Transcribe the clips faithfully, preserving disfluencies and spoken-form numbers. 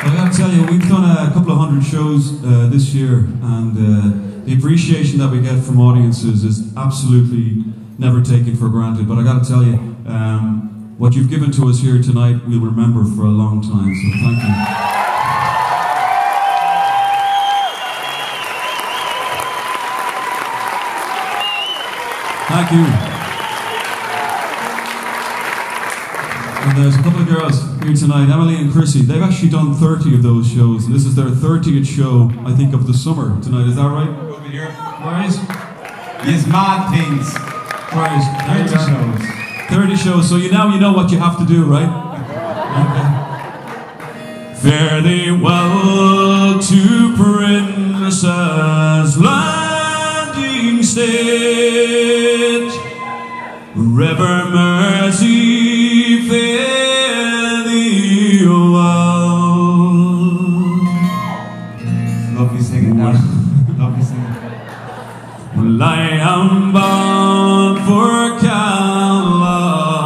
I gotta tell you, we've done a couple of hundred shows uh, this year, and uh, the appreciation that we get from audiences is absolutely never taken for granted. But I gotta tell you, um, what you've given to us here tonight, we'll remember for a long time, so thank you. Thank you. And there's a couple of girls here tonight, Emily and Chrissy. They've actually done thirty of those shows, and this is their thirtieth show, I think, of the summer tonight. Is that right? Over here. Where is? Yes, mad things. Where is? thirty shows. thirty shows, so you now you know what you have to do, right? Okay. Fare thee well to Princess Landing Stage, River Mersey, fare thee well. Lovely singing, Darren. Lovely singing. Well, I am bound for Cala.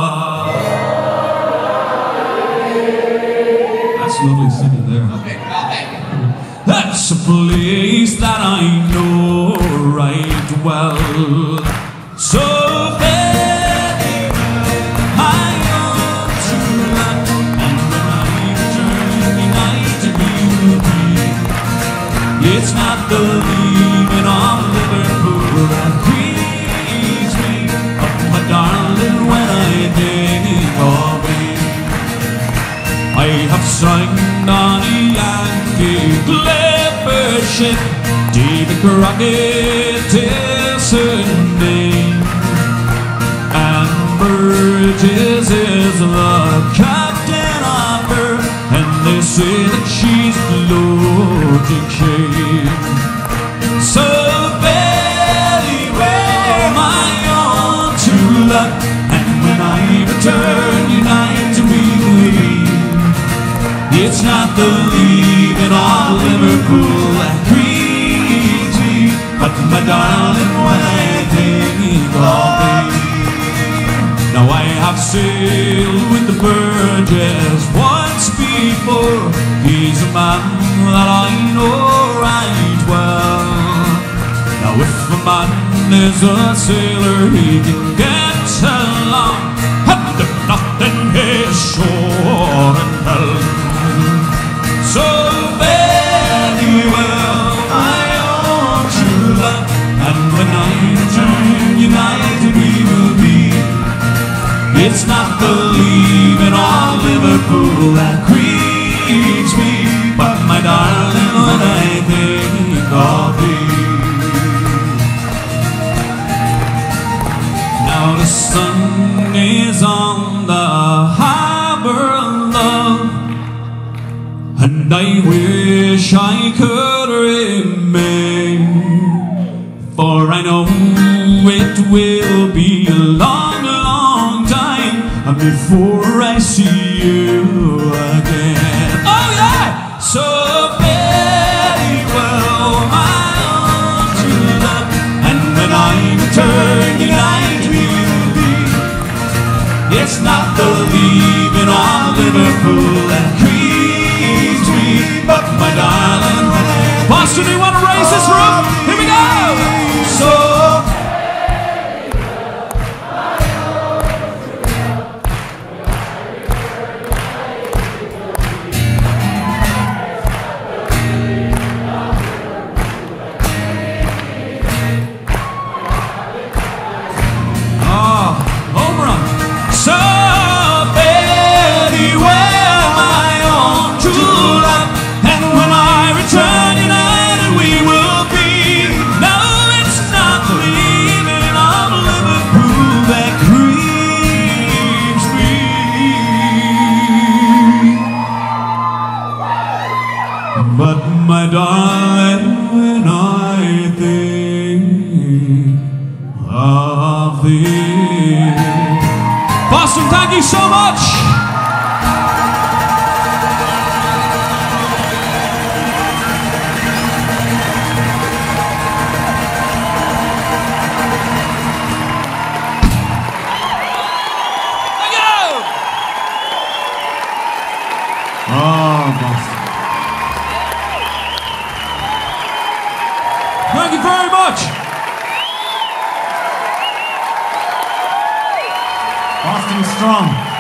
That's lovely singing there. That's a place that I know right well. So fare thee well, my own true love, and when I return tonight we will be. It's not the leaving of Liverpool that grieves me, but my darling, when I think of thee, I have signed on a Yankee clipper ship. David Crockett is her name, and Burgess is the captain of her, and they say that she's floating shame. So very well, my own true love, and when I return unite we leave. It's not the leaving of Liverpool that grieves me, but my darling, when I think of thee. Now I have sailed with the Burgess once before. He's a man that I know right well. Now if a man is a sailor, he can get along, and if not, then he's sure in hell. So very well, my own true love, and when I return united we will be. It's not the leaving of Liverpool that grieves me, but my darling, when I think of thee. Now the sun is on the harbour, love, and I wish I could remain, for I know it will be a long, long time before I see you again. Oh yeah! So very well, my own true love, and when I return unite we will be. It's not the leaving of Liverpool that grieves me, but my darling, Boston, do you want to raise this roof? Here we go! So but my darling, when I think of thee. Boston, thank you so much. Thank you. Oh, Boston. much. Boston strong.